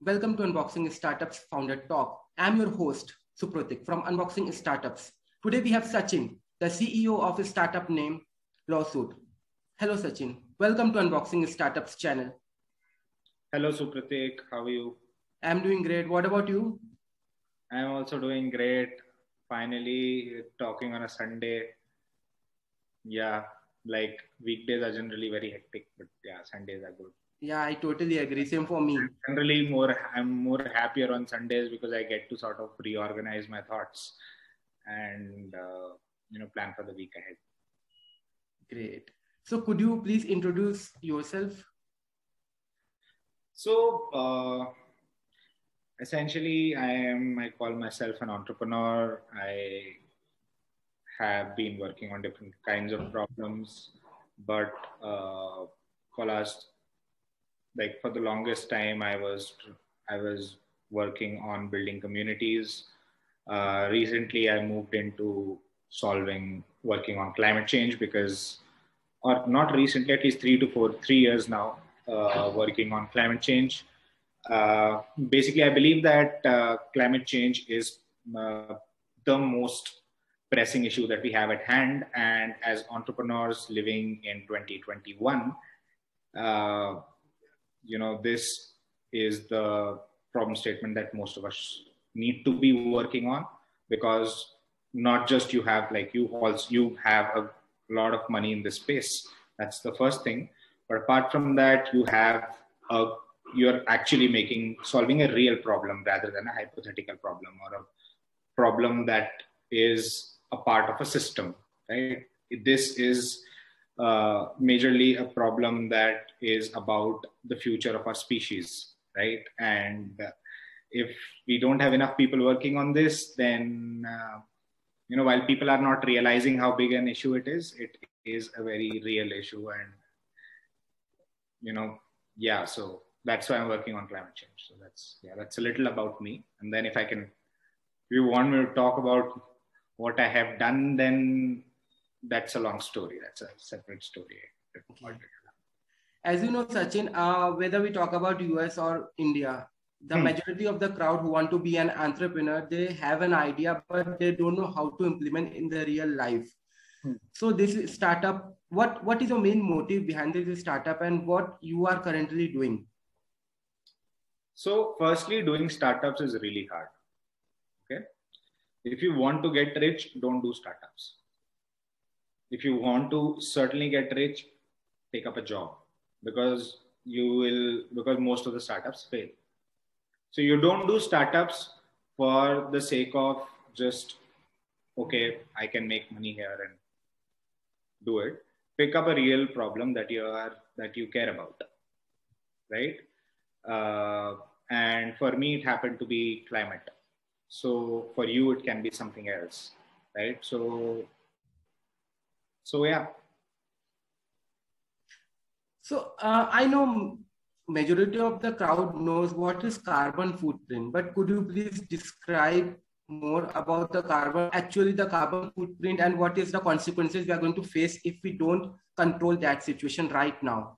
Welcome to Unboxing Startups Founder Talk. I'm your host, Supratik from Unboxing Startups. Today we have Sachin, the CEO of a startup named Lawsuit. Hello, Sachin. Welcome to Unboxing Startups channel. Hello, Supratik. How are you? I'm doing great. What about you? I'm also doing great. Finally, talking on a Sunday. Yeah, like weekdays are generally very hectic, but yeah, Sundays are good. Yeah, I totally agree. Same for me. I'm more happier on Sundays because I get to sort of reorganize my thoughts and plan for the week ahead. Great. So could you please introduce yourself? So essentially, I call myself an entrepreneur. I have been working on different kinds of problems, but for the longest time, I was working on building communities. Recently, I moved into working on climate change or not recently, at least 3 years now, working on climate change. Basically, I believe that climate change is the most pressing issue that we have at hand. And as entrepreneurs living in 2021, this is the problem statement that most of us need to be working on, because not just you have a lot of money in this space. That's the first thing. But apart from that, you're actually solving a real problem rather than a hypothetical problem or a problem that is a part of a system, right? This is majorly a problem that is about the future of our species, right? And if we don't have enough people working on this, then while people are not realizing how big an issue it is a very real issue. And so that's why I'm working on climate change. So that's a little about me. And then if you want me to talk about what I have done, then that's a long story. That's a separate story. Okay. As you know, Sachin, whether we talk about US or India, the majority of the crowd who want to be an entrepreneur, they have an idea, but they don't know how to implement in the real life. So this startup, what is your main motive behind this startup and what you are currently doing? So firstly, doing startups is really hard. Okay. If you want to get rich, don't do startups. If you want to certainly get rich, take up a job, because most of the startups fail. So you don't do startups for the sake of just, okay, I can make money here and do it. Pick up a real problem that you care about, right? And for me, it happened to be climate. So for you, it can be something else, right? So yeah. So I know majority of the crowd knows what is carbon footprint, but could you please describe more about the carbon footprint, and what is the consequences we are going to face if we don't control that situation right now?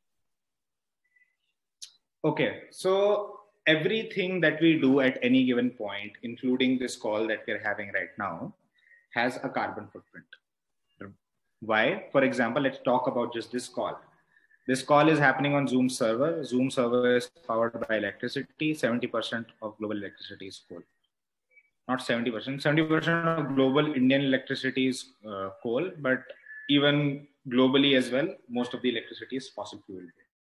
Okay, so everything that we do at any given point, including this call that we're having right now, has a carbon footprint. Why? For example, let's talk about just this call. This call is happening on Zoom server. Zoom server is powered by electricity. 70% of global electricity is coal. Not 70%. 70% of global Indian electricity is coal, but even globally as well, most of the electricity is fossil fuel.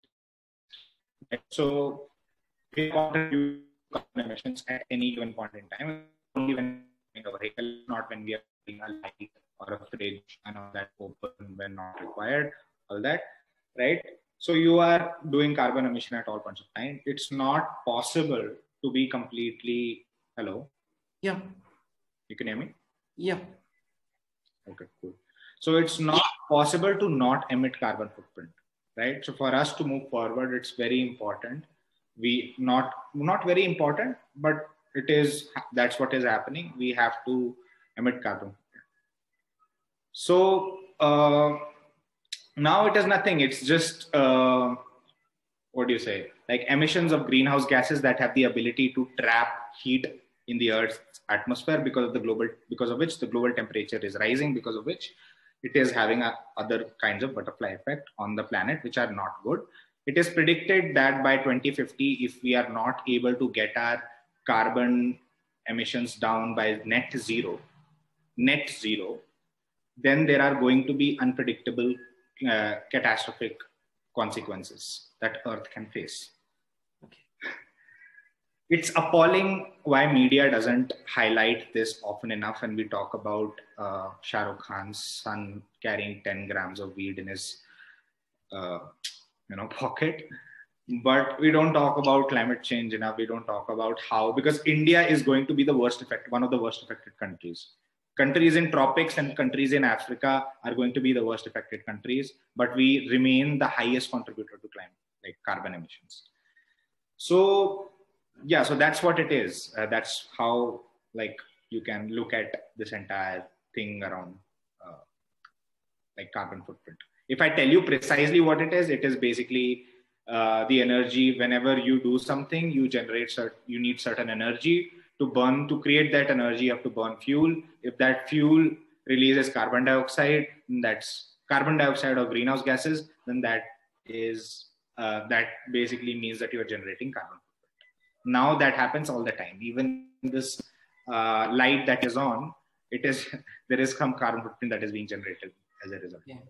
So we contribute carbon emissions at any given point in time, only when a vehicle, not when we are putting a light or a fridge and all that open when not required, all that, right? So you are doing carbon emission at all points of time. It's not possible to be completely, hello? Yeah. You can hear me? Yeah. Okay, cool. So it's not possible to not emit carbon footprint, right? So for us to move forward, it's very important. Not very important, but that's what is happening. We have to emit carbon. So now it is nothing. It's just what do you say, like emissions of greenhouse gases that have the ability to trap heat in the Earth's atmosphere because of which the global temperature is rising, because of which it is having other kinds of butterfly effect on the planet, which are not good. It is predicted that by 2050, if we are not able to get our carbon emissions down by net zero, then there are going to be unpredictable catastrophic consequences that Earth can face. Okay. It's appalling why media doesn't highlight this often enough, and we talk about Shah Rukh Khan's son carrying 10 grams of weed in his pocket. But we don't talk about climate change enough. We don't talk about how, because India is going to be one of the worst affected countries. Countries in tropics and countries in Africa are going to be the worst affected countries, but we remain the highest contributor to climate, like carbon emissions. So yeah, so that's what it is. That's how like you can look at this entire thing around like carbon footprint. If I tell you precisely what it is basically the energy. Whenever you do something, you need certain energy to create that energy. You have to burn fuel. If that fuel releases carbon dioxide, that's carbon dioxide or greenhouse gases, then that basically means that you are generating carbon. Now that happens all the time. Even this light that is on, there is some carbon footprint that is being generated as a result. Yeah.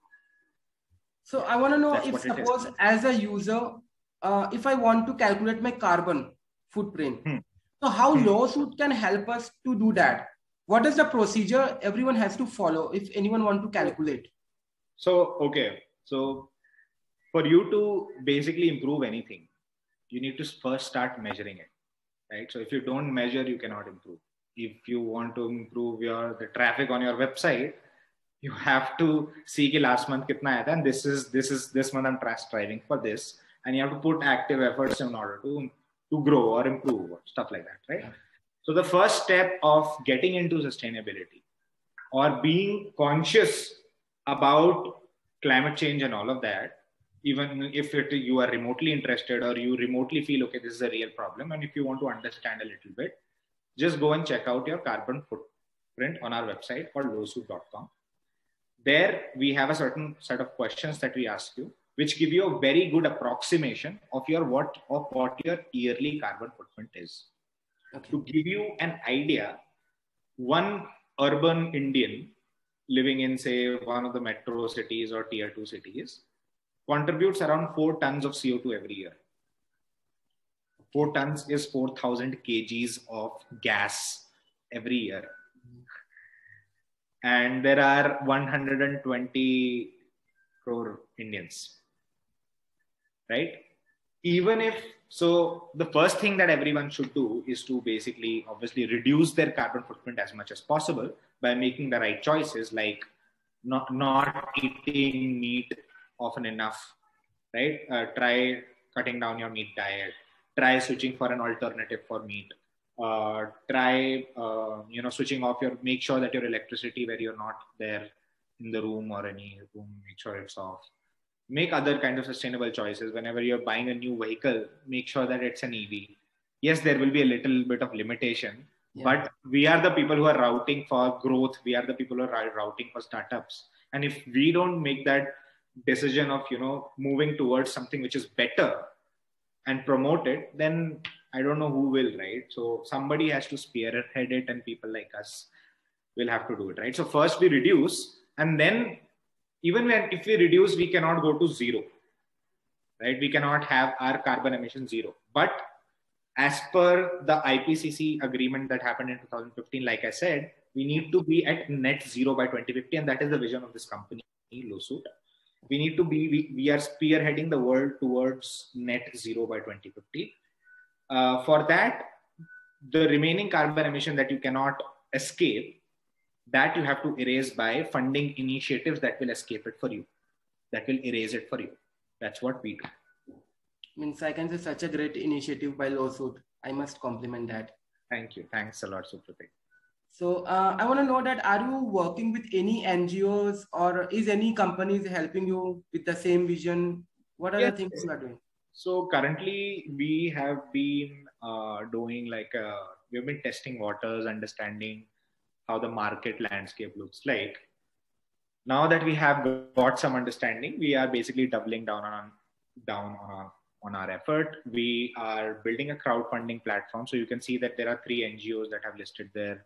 So I want to know, if suppose as a user, if I want to calculate my carbon footprint, so how Lawsuit can help us to do that? What is the procedure everyone has to follow if anyone want to calculate? So, okay. So for you to basically improve anything, you need to first start measuring it, right? So if you don't measure, you cannot improve. If you want to improve the traffic on your website, you have to see ki last month kitna aaya tha, and this month I'm striving for this, and you have to put active efforts in order to grow or improve or stuff like that, right? So the first step of getting into sustainability or being conscious about climate change and all of that, even if you are remotely interested or you remotely feel, okay, this is a real problem, and if you want to understand a little bit, just go and check out your carbon footprint on our website called lawsuit.com. There we have a certain set of questions that we ask you, which give you a very good approximation of what your yearly carbon footprint is. Okay. To give you an idea, one urban Indian living in, say, one of the metro cities or tier 2 cities contributes around 4 tons of CO2 every year. 4 tons is 4,000 kgs of gas every year. And there are 120 crore Indians, right? So the first thing that everyone should do is to basically, obviously, reduce their carbon footprint as much as possible by making the right choices, like not eating meat often enough, right? Try cutting down your meat diet. Try switching for an alternative for meat. Try, switching off make sure that your electricity where you're not there in the room or any room, make sure it's off. Make other kinds of sustainable choices. Whenever you're buying a new vehicle, make sure that it's an EV. Yes, there will be a little bit of limitation, but we are the people who are routing for growth. We are the people who are routing for startups. And if we don't make that decision of, moving towards something which is better and promote it, then I don't know who will, right? So somebody has to spearhead it, and people like us will have to do it, right? So first we reduce, and then if we reduce, we cannot go to zero, right? We cannot have our carbon emissions zero. But as per the IPCC agreement that happened in 2015, like I said, we need to be at net zero by 2050, and that is the vision of this company, Lawsuit. We are spearheading the world towards net zero by 2050. For that, the remaining carbon emission that you cannot escape, that you have to erase by funding initiatives that will escape it for you, that will erase it for you. That's what we do. Means I can say such a great initiative by Lawsuit. I must compliment that. Thank you. Thanks a lot, Supratik. So I want to know that, are you working with any NGOs, or is any companies helping you with the same vision? What are the things you are doing? So currently we have been doing we've been testing waters, understanding how the market landscape looks like. Now that we have got some understanding, we are basically doubling down on our effort. We are building a crowdfunding platform. So you can see that there are 3 NGOs that have listed their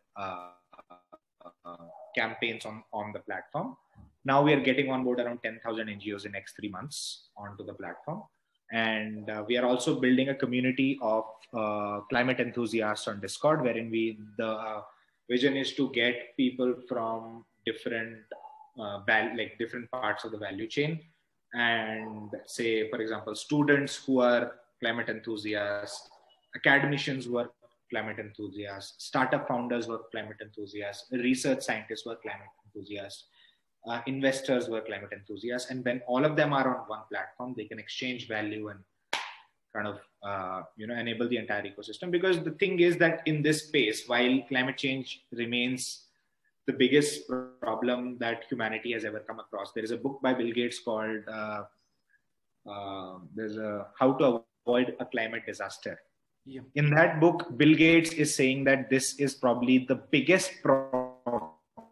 campaigns on the platform. Now we are getting on board around 10,000 NGOs in next 3 months onto the platform. And we are also building a community of climate enthusiasts on Discord, wherein the vision is to get people from different different parts of the value chain, and say, for example, students who are climate enthusiasts, academicians who are climate enthusiasts, startup founders who are climate enthusiasts, research scientists who are climate enthusiasts, investors who are climate enthusiasts. And when all of them are on one platform, they can exchange value and kind of enable the entire ecosystem. Because the thing is that in this space, while climate change remains the biggest problem that humanity has ever come across, there is a book by Bill Gates called there's a How to Avoid a Climate Disaster. Yeah. In that book, Bill Gates is saying that this is probably the biggest problem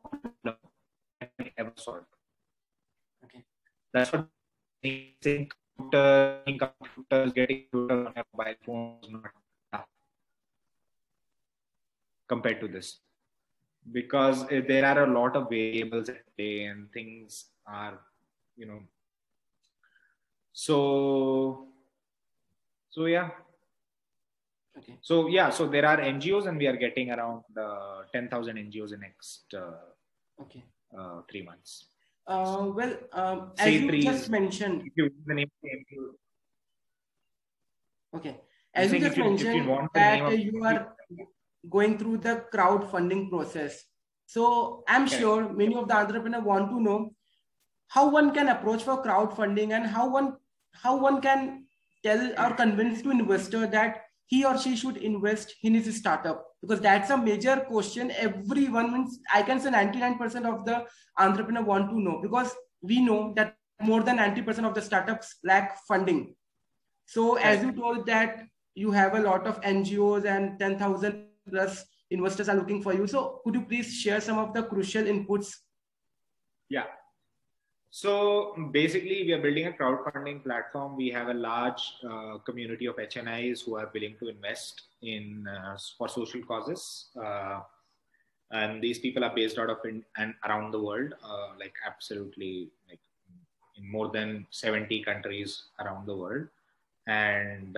ever solved. Okay. That's what I think. Computers, getting computers on your mobile phones, not enough compared to this, because there are a lot of variables at play and things are, so yeah. Okay. So yeah, so there are NGOs, and we are getting around 10,000 NGOs in next 3 months. As you just mentioned, if you the name of the NGO. Okay. As you just mentioned that you are going through the crowdfunding process. So I'm sure many of the entrepreneurs want to know how one can approach for crowdfunding, and how one can tell or convince to investor that he or she should invest in his startup, because that's a major question everyone, means I can say 99% of the entrepreneur want to know, because we know that more than 90% of the startups lack funding. So as you told that you have a lot of NGOs and 10,000 plus investors are looking for you. So could you please share some of the crucial inputs? Yeah. So basically, we are building a crowdfunding platform. We have a large community of HNIs who are willing to invest in for social causes. And these people are based out of and around the world, absolutely in more than 70 countries around the world. And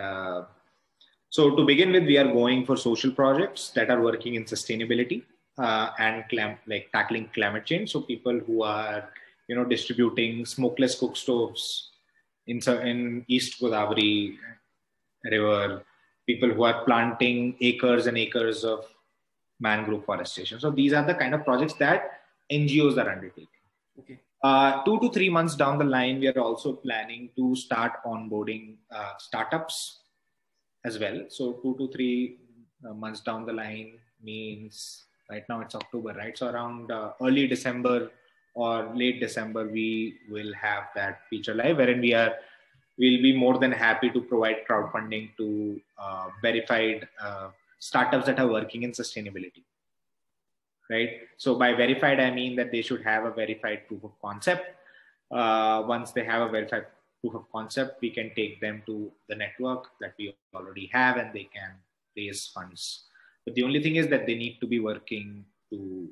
so to begin with, we are going for social projects that are working in sustainability and tackling climate change. So people who are distributing smokeless cook stoves in East Godavari River, people who are planting acres and acres of mangrove forestation. So these are the kind of projects that NGOs are undertaking. Okay. 2 to 3 months down the line, we are also planning to start onboarding startups as well. So 2 to 3 months down the line means right now it's October, right? So around early December or late December, we will have that feature live, wherein we'll be more than happy to provide crowdfunding to verified startups that are working in sustainability. Right. So by verified, I mean that they should have a verified proof of concept. Once they have a verified proof of concept, we can take them to the network that we already have, and they can raise funds. But the only thing is that they need to be working to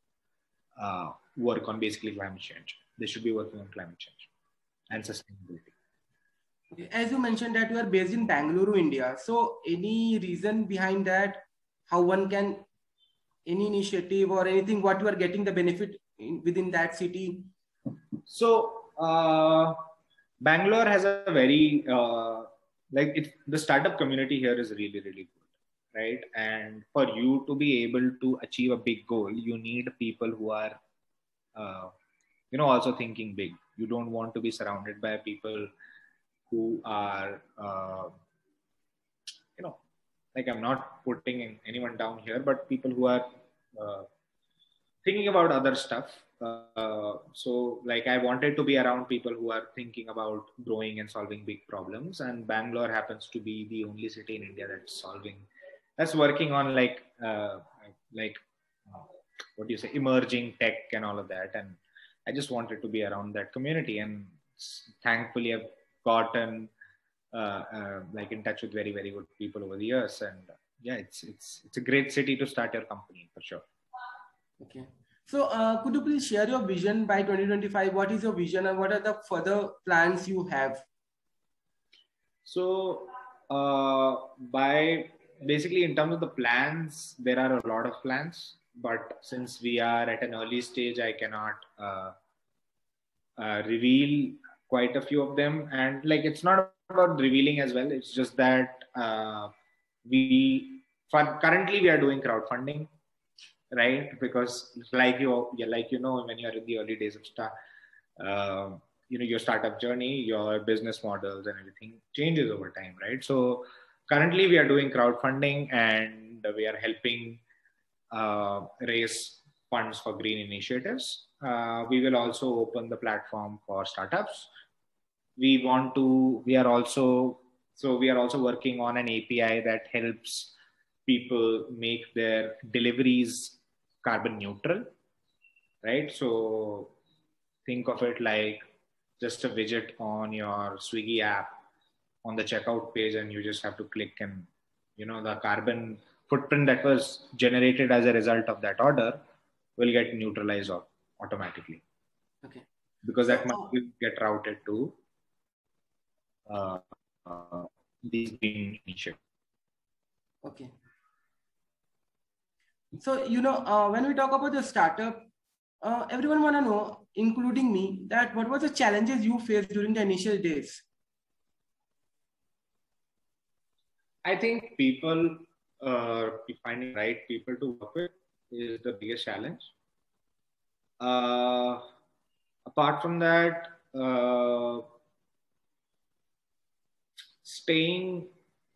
work on basically climate change. They should be working on climate change and sustainability. Okay. As you mentioned that you are based in Bangalore, India. So any reason behind that? How one can, any initiative or anything, what you are getting the benefit within that city? So Bangalore has a very the startup community here is really, really good, right? And for you to be able to achieve a big goal, you need people who are also thinking big. You don't want to be surrounded by people who are I'm not putting anyone down here, but people who are thinking about other stuff. So like I wanted to be around people who are thinking about growing and solving big problems, and Bangalore happens to be the only city in India that's working on like what do you say, emerging tech and all of that. And I just wanted to be around that community, and thankfully I've gotten like in touch with very, very good people over the years. And yeah, it's a great city to start your company for sure. Okay. So could you please share your vision by 2025? What is your vision and what are the further plans you have? So by basically in terms of the plans, there are a lot of plans, but since we are at an early stage, I cannot reveal quite a few of them. And like, it's not about revealing as well. It's just that currently we are doing crowdfunding, right? Because like you know, when you're in the early days of your startup journey, your business models and everything changes over time, right? So currently we are doing crowdfunding, and we are helping raise funds for green initiatives. We will also open the platform for startups. We are also working on an API that helps people make their deliveries carbon neutral, right? So think of it like just a widget on your Swiggy app on the checkout page, and you just have to click, and the carbon footprint that was generated as a result of that order will get neutralized automatically. Okay. Because that money will get routed to these green initiatives. Okay. So, when we talk about the startup, everyone want to know, including me, that what were the challenges you faced during the initial days? I think people finding right people to work with is the biggest challenge. Apart from that, staying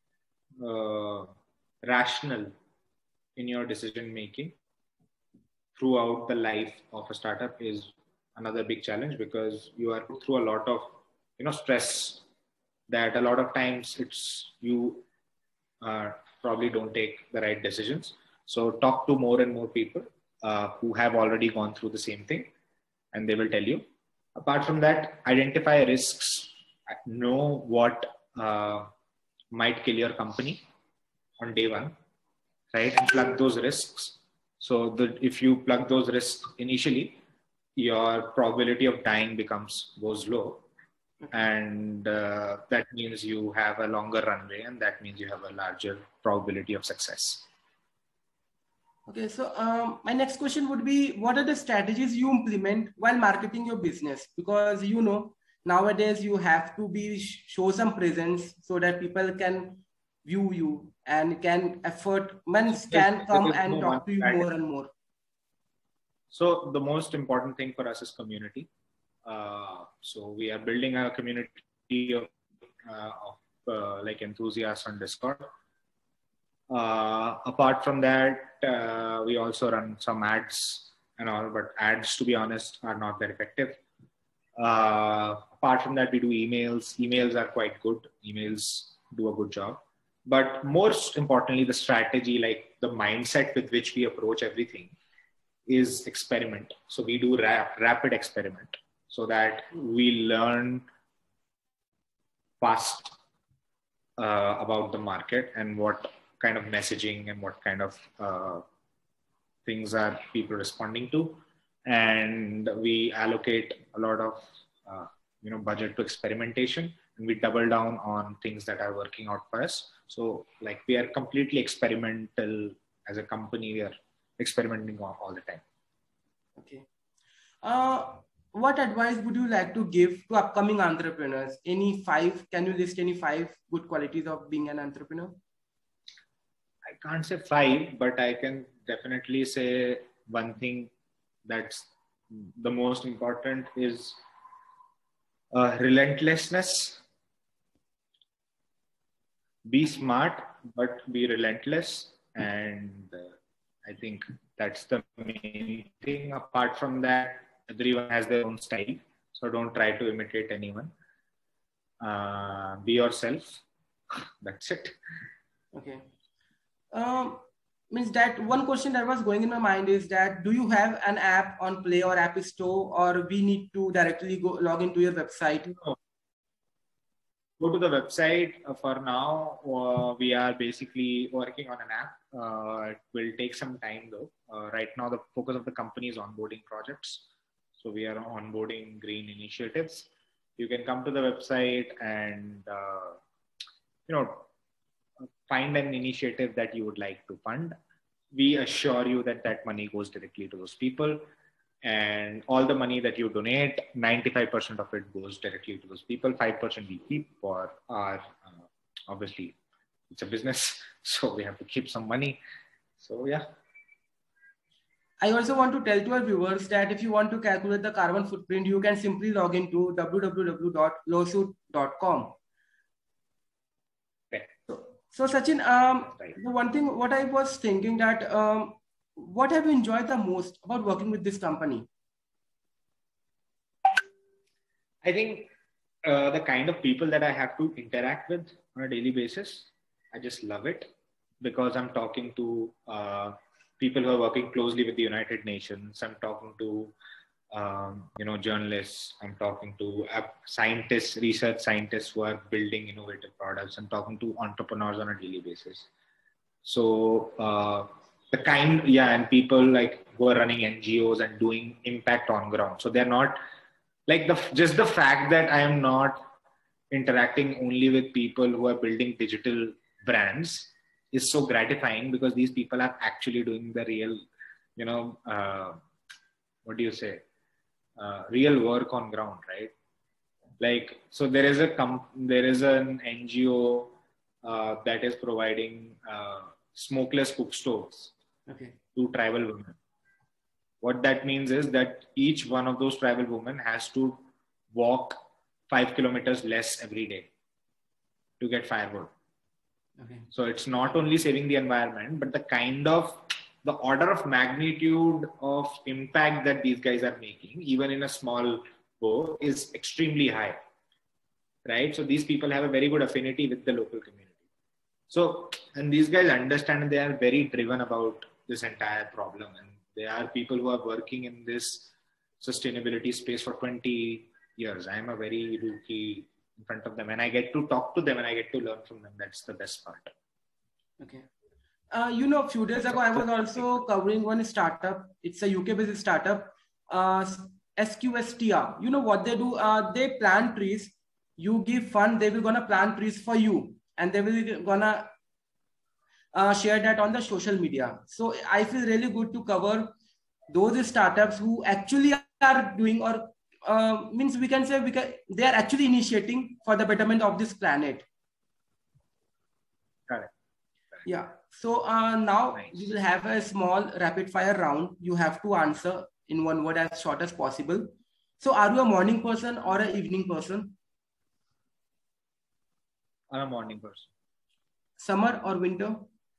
rational in your decision making throughout the life of a startup is another big challenge, because you are through a lot of stress that a lot of times you probably don't take the right decisions. So talk to more and more people who have already gone through the same thing, and they will tell you. Apart from that, identify risks, know what might kill your company on day one, right? And plug those risks. So that if you plug those risks initially, your probability of dying goes low. And that means you have a longer runway, and that means you have a larger probability of success. Okay, so my next question would be, what are the strategies you implement while marketing your business? Because nowadays you have to show some presence so that people can view you and can come and talk to you more and more. So the most important thing for us is community. So we are building a community of like enthusiasts on Discord. Apart from that, we also run some ads and all, but ads, to be honest, are not that effective. Apart from that, we do emails. Emails are quite good. Emails do a good job. But most importantly, the strategy, like the mindset with which we approach everything, is experiment. So we do rapid experiment so that we learn fast about the market and what kind of messaging and what kind of things are people responding to. And we allocate a lot of budget to experimentation, and we double down on things that are working out for us. So like we are completely experimental as a company. We are experimenting all the time. Okay. What advice would you like to give to upcoming entrepreneurs? Can you list any 5 good qualities of being an entrepreneur? I can't say 5, but I can definitely say one thing that's the most important is relentlessness. Be smart, but be relentless. And I think That's the main thing. Apart from that, everyone has their own style. So don't try to imitate anyone. Be yourself. That's it. Okay. Means that one question that was going in my mind is that, do you have an app on Play or App Store, or we need to directly go log into your website? No. Go to the website. For now, we are basically working on an app. It will take some time though. Right now, the focus of the company is onboarding projects. So we are onboarding green initiatives. You can come to the website and find an initiative that you would like to fund. We assure you that that money goes directly to those people. And all the money that you donate, 95% of it goes directly to those people. 5% we keep for our, obviously, it's a business, so we have to keep some money. So, yeah. I also want to tell to our viewers that if you want to calculate the carbon footprint, you can simply log into www.lowshoot.com. Okay. So Sachin, the one thing what I was thinking that what have you enjoyed the most about working with this company? I think the kind of people that I have to interact with on a daily basis, I just love it, because I'm talking to people who are working closely with the United Nations. I'm talking to journalists. I'm talking to scientists, research scientists who are building innovative products. I'm talking to entrepreneurs on a daily basis. So and people like who are running NGOs and doing impact on ground. So they're not like just the fact that I am not interacting only with people who are building digital brands is so gratifying, because these people are actually doing the real, real work on ground, right? Like, so there is an NGO that is providing smokeless cook stoves to tribal women. What that means is that each one of those tribal women has to walk 5 kilometers less every day to get firewood. Okay. So it's not only saving the environment, but the order of magnitude of impact that these guys are making, even in a small go, is extremely high, right? So these people have a very good affinity with the local community. So, and these guys understand, and they are very driven about this entire problem. And they are people who are working in this sustainability space for 20 years. I am a very rookie in front of them, and I get to talk to them and I get to learn from them. That's the best part. Okay. A few days ago, I was also covering one startup. It's a UK-based startup, SQSTR. You know what they do? They plant trees. You give fund, they will gonna plant trees for you, and they will gonna share that on the social media. So I feel really good to cover those startups who actually are doing, or means we can say they are actually initiating for the betterment of this planet. Correct. Yeah. So now we will have a small rapid fire round. You have to answer in one word as short as possible. So are you a morning person or an evening person? I'm a morning person. Summer or winter?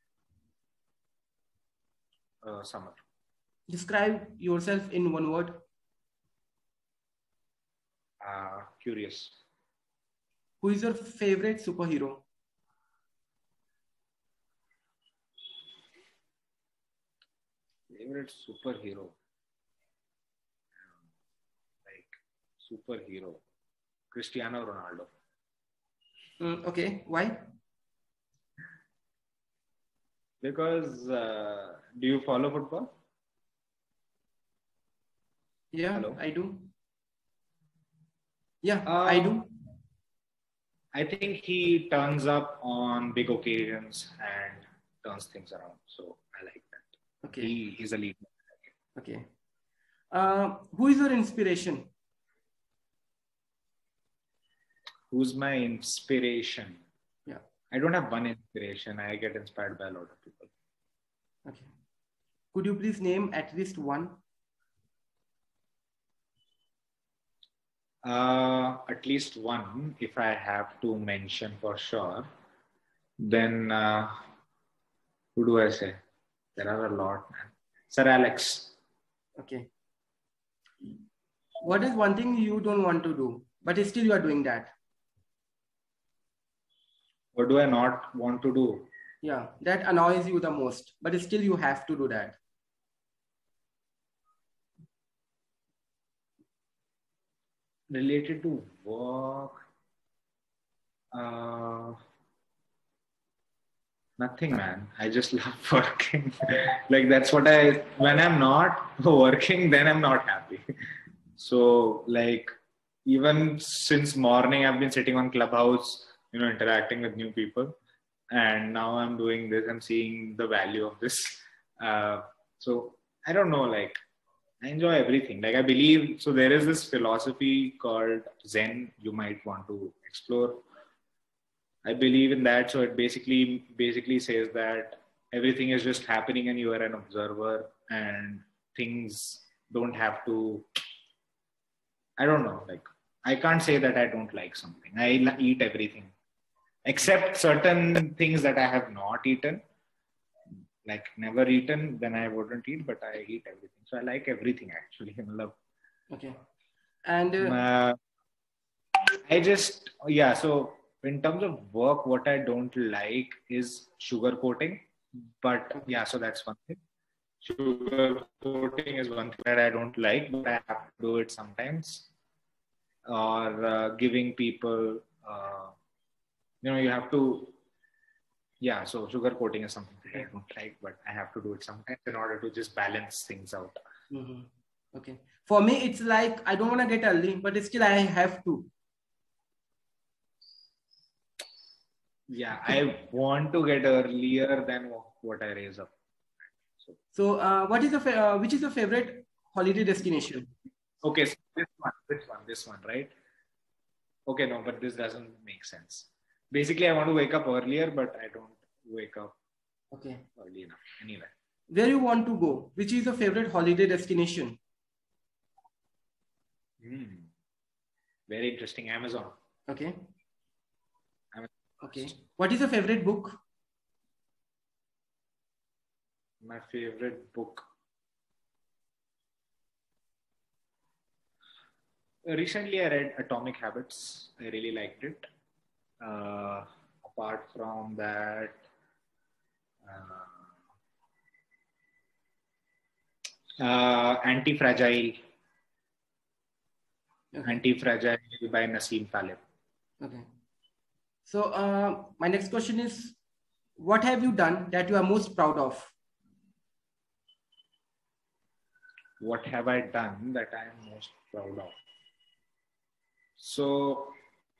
Summer. Describe yourself in one word. Curious. Who is your favorite superhero? Favorite superhero? Superhero. Cristiano Ronaldo. Okay, why? Because do you follow football? Yeah, hello? I do. Yeah, I do. I think he turns up on big occasions and turns things around. So I like that. Okay. He's a leader. Okay. Who is your inspiration? Who's my inspiration? Yeah. I don't have one inspiration. I get inspired by a lot of people. Okay. Could you please name at least one? At least one, if I have to mention for sure, then who do I say? There are a lot, man. Sir Alex. Okay. What is one thing you don't want to do, but still you are doing that? What do I not want to do? Yeah, that annoys you the most, but still you have to do that. Related to work, nothing, man. I just love working. Like that's what when I'm not working, then I'm not happy. So like even since morning, I've been sitting on Clubhouse, interacting with new people. And now I'm doing this, I'm seeing the value of this. So I don't know, like I enjoy everything. Like I believe, so there is this philosophy called Zen you might want to explore. I believe in that. So it basically says that everything is just happening and you are an observer and things don't have to, I don't know, like I can't say that I don't like something. I eat everything except certain things that I have not eaten, like never eaten, then I wouldn't eat, but I eat everything. So I like everything actually. I love. Okay. And I just, yeah. So in terms of work, what I don't like is sugar coating. But yeah, so that's one thing. Sugar coating is one thing that I don't like, but I have to do it sometimes. Or giving people, you have to, yeah. So sugar coating is something that I don't like, but I have to do it sometimes in order to just balance things out. Mm-hmm. Okay. For me, it's like I don't want to get early, but still I have to. Yeah, I want to get earlier than what I raise up. So, what is which is your favorite holiday destination? Okay, so this one, right? Okay, no, but this doesn't make sense. Basically, I want to wake up earlier, but I don't wake up early enough. Anyway. Where you want to go? Which is your favorite holiday destination? Very interesting. Amazon. Okay. Amazon. Okay. What is your favorite book? My favorite book. Recently, I read Atomic Habits. I really liked it. Apart from that, Anti-Fragile. Okay. Anti-Fragile by Nassim Taleb. Okay. So my next question is, what have you done that you are most proud of? What have I done that I am most proud of? So,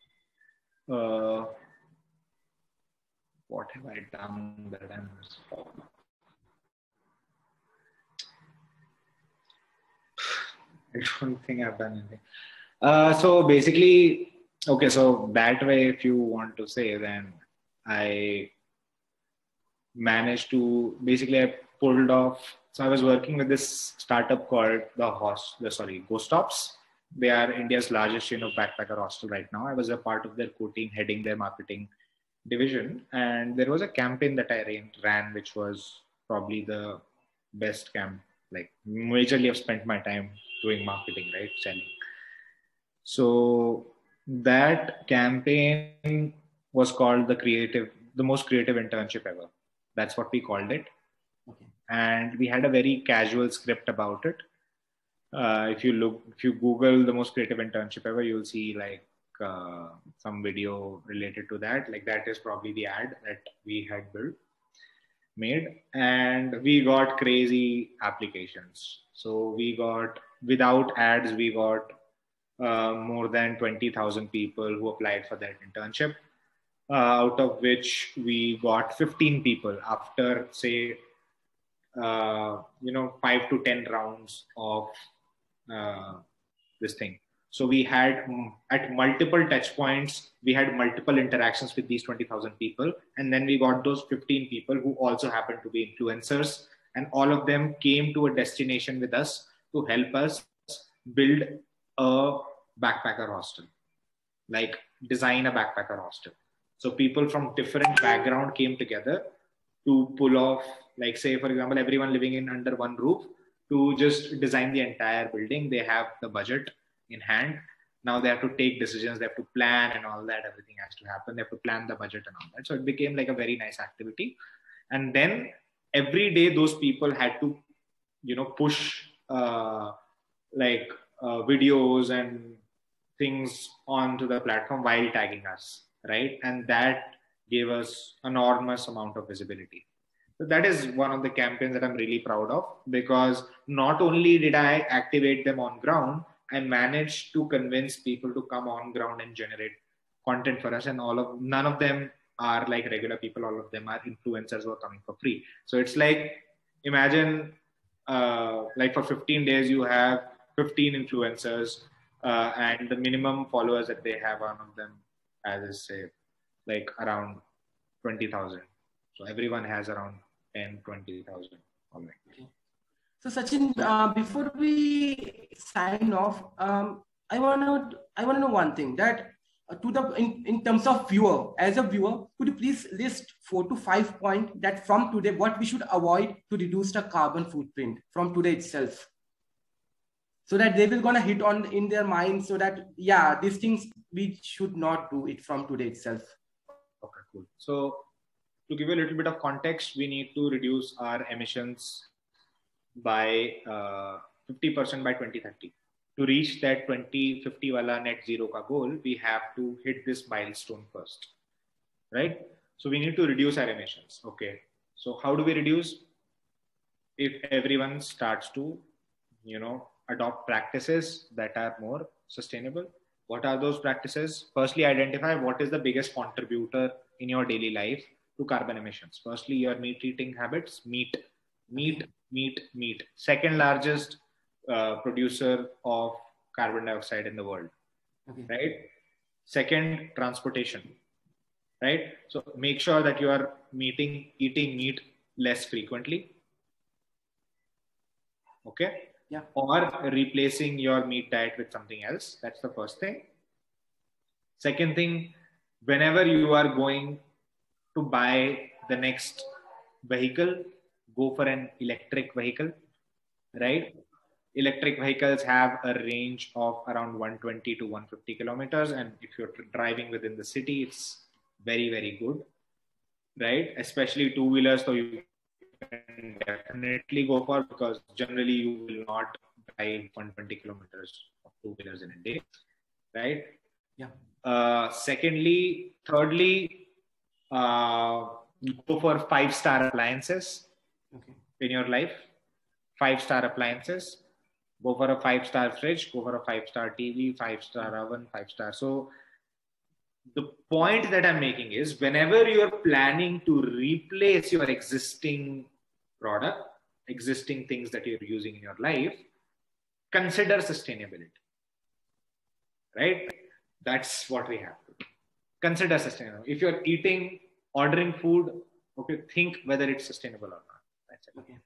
what have I done that I'm most proud of? I don't think I've done anything. So basically, okay, so that way, if you want to say, then I managed to, basically I pulled off. So I was working with this startup called Ghost Stops. They are India's largest chain of backpacker hostel right now. I was a part of their co-team heading their marketing division. And there was a campaign that I ran, which was probably the best camp. Like majorly I've spent my time doing marketing, right? Selling. So that campaign was called the most creative internship ever. That's what we called it. Okay. And we had a very casual script about it. If you Google the most creative internship ever, you'll see like some video related to that. Like that is probably the ad that we had made, and we got crazy applications. So we got, without ads, we got more than 20,000 people who applied for that internship, out of which we got 15 people after, say, 5 to 10 rounds of this thing. So we had at multiple touch points, we had multiple interactions with these 20,000 people. And then we got those 15 people who also happened to be influencers. And all of them came to a destination with us to help us build a backpacker hostel, like design a backpacker hostel. So people from different background came together to pull off like say for example everyone living in under one roof, to just design the entire building. They have the budget in hand. Now they have to take decisions, they have to plan and all that. Everything has to happen. They have to plan the budget and all that. So it became like a very nice activity. And then every day those people had to, push videos and things onto the platform while tagging us, right? And that gave us enormous amount of visibility. So that is one of the campaigns that I'm really proud of, because not only did I activate them on ground, I managed to convince people to come on ground and generate content for us. And none of them are like regular people. All of them are influencers who are coming for free. So it's like, imagine like for 15 days, you have 15 influencers and the minimum followers that they have, one of them as say like around 20,000. So everyone has around 10, 20,000. Okay. So Sachin, before we sign off, I want to know one thing, that in terms of viewer, as a viewer, could you please list 4 to 5 points that from today, what we should avoid to reduce the carbon footprint from today itself, so that they will gonna hit on in their mind, so that, yeah, these things we should not do it from today itself. Okay, cool. So to give you a little bit of context, we need to reduce our emissions by 50% by 2030. To reach that 2050 wala net zero ka goal, we have to hit this milestone first, right? So we need to reduce our emissions. Okay. So how do we reduce? If everyone starts to, adopt practices that are more sustainable. What are those practices? Firstly, identify what is the biggest contributor in your daily life to carbon emissions. Firstly, your meat eating habits, meat. Second largest producer of carbon dioxide in the world, right? Second, transportation, right? So make sure that you are eating meat less frequently. Okay. Yeah. Or replacing your meat diet with something else. That's the first thing. Second thing, whenever you are going to buy the next vehicle, go for an electric vehicle, right? Electric vehicles have a range of around 120 to 150 kilometers. And if you're driving within the city, it's very, very good, right? Especially two-wheelers, so you can definitely go for, because generally you will not drive 120 kilometers of two-wheelers in a day, right? Yeah. Thirdly, go for 5-star appliances in your life. 5-star appliances. Go for a 5-star fridge. Go for a 5-star TV, 5-star oven, 5-star. So the point that I'm making is, whenever you're planning to replace your existing product, existing things that you're using in your life, consider sustainability, right? That's what we have to do. Consider sustainability. If you're ordering food, okay, think whether it's sustainable or not. That's it. Okay.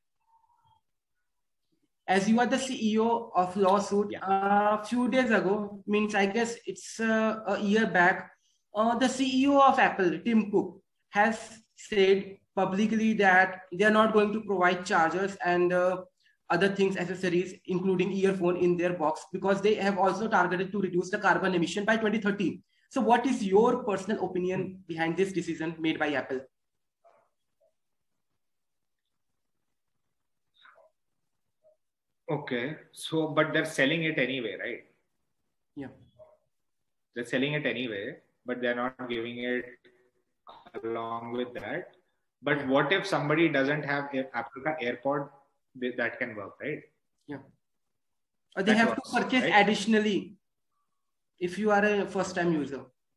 As you are the CEO of Lawsuit, a few days ago, means I guess it's a year back, the CEO of Apple, Tim Cook, has said publicly that they are not going to provide chargers and other things, accessories, including earphone in their box, because they have also targeted to reduce the carbon emission by 2030. So what is your personal opinion behind this decision made by Apple? Okay, so, but they're selling it anyway, right? Yeah. They're selling it anyway, but they're not giving it along with that. But what if somebody doesn't have Apple AirPod? That can work, right? Yeah. Or they have to purchase additionally if you are a first-time user.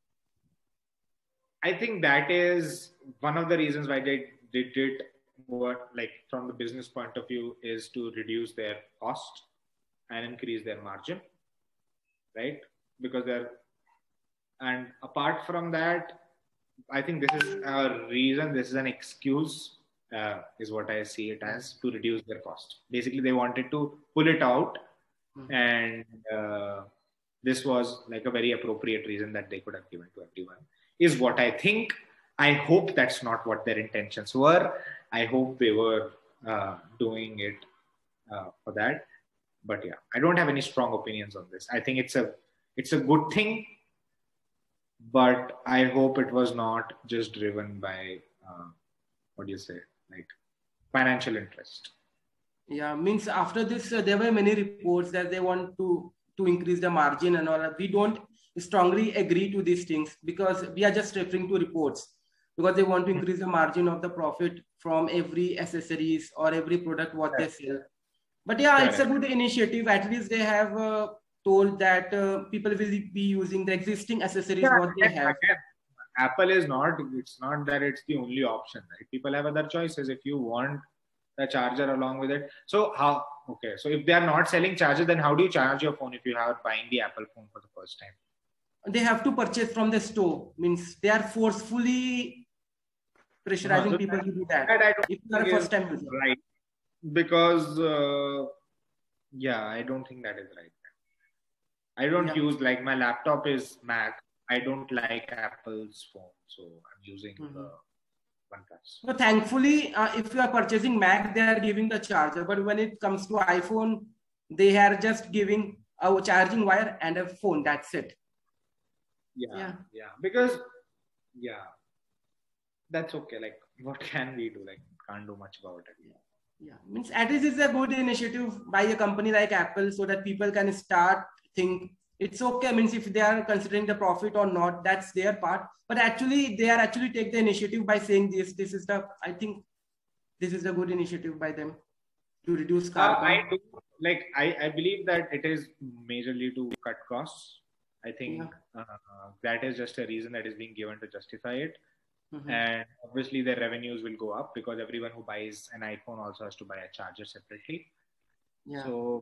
I think that is one of the reasons why they did it. What, like, from the business point of view, is to reduce their cost and increase their margin, right? Because and apart from that, I think this is a reason, this is an excuse, is what I see it as, to reduce their cost. Basically, they wanted to pull it out, and this was like a very appropriate reason that they could have given to everyone, is what I think. I hope that's not what their intentions were. I hope they were doing it for that. But yeah, I don't have any strong opinions on this. I think it's a good thing, but I hope it was not just driven by what do you say, like financial interest. Yeah, means after this, there were many reports that they want to increase the margin and all. We don't strongly agree to these things because we are just referring to reports, because they want to increase the margin of the profit from every accessories or every product what they sell. But yeah, it's a good initiative. At least they have told that people will be using the existing accessories what they have. Again, Apple is not, it's not that it's the only option, right? People have other choices. If you want the charger along with it. So how, okay. So if they are not selling charger, then how do you charge your phone if you are buying the Apple phone for the first time? They have to purchase from the store. Means they are forcefully pressurizing people to do that. If you are a first time user. Right. Because, yeah, I don't think that is right. I don't use, like, my laptop is Mac. I don't like Apple's phone. So I'm using the OnePlus. So thankfully, if you are purchasing Mac, they are giving the charger. But when it comes to iPhone, they are just giving a charging wire and a phone. That's it. Yeah. Because, that's okay. Like, what can we do? Like, can't do much about it. Yeah, means at least it's a good initiative by a company like Apple, so that people can start think it's okay. Means if they are considering the profit or not, that's their part. But actually, they are actually take the initiative by saying this. This is the, I think, this is a good initiative by them to reduce carbon. I believe that it is majorly to cut costs. I think that is just a reason that is being given to justify it. And obviously their revenues will go up because everyone who buys an iPhone also has to buy a charger separately. So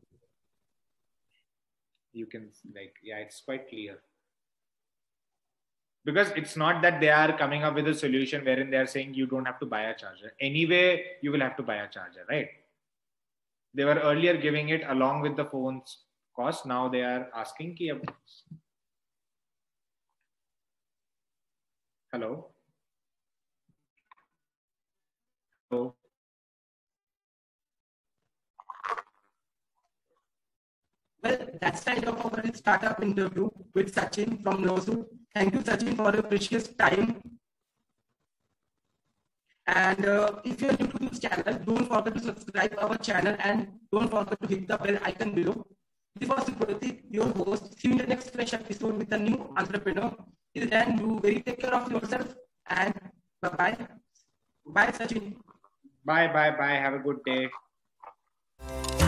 you can, like, it's quite clear. Because it's not that they are coming up with a solution wherein they are saying you don't have to buy a charger. Anyway, you will have to buy a charger, right? They were earlier giving it along with the phone's cost. Now they are asking ki hello. Well, that's the end of our startup interview with Sachin from Nozu. Thank you, Sachin, for your precious time. And if you're new to this channel, don't forget to subscribe our channel and don't forget to hit the bell icon below. This was Pratik, your host. See you in the next fresh episode with a new entrepreneur. Till then, you very take care of yourself and bye-bye. Bye, Sachin. Bye. Have a good day.